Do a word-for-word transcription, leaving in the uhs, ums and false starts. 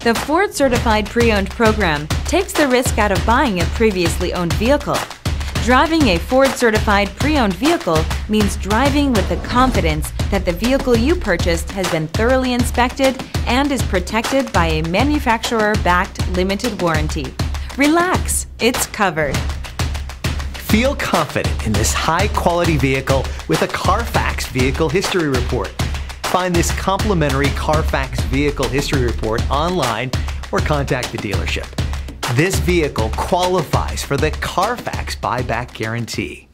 The Ford Certified Pre-Owned program takes the risk out of buying a previously owned vehicle. Driving a Ford Certified Pre-Owned vehicle means driving with the confidence that the vehicle you purchased has been thoroughly inspected and is protected by a manufacturer-backed limited warranty. Relax, it's covered. Feel confident in this high-quality vehicle with a Carfax Vehicle History Report. Find this complimentary Carfax Vehicle History Report online or contact the dealership. This vehicle qualifies for the Carfax Buyback Guarantee.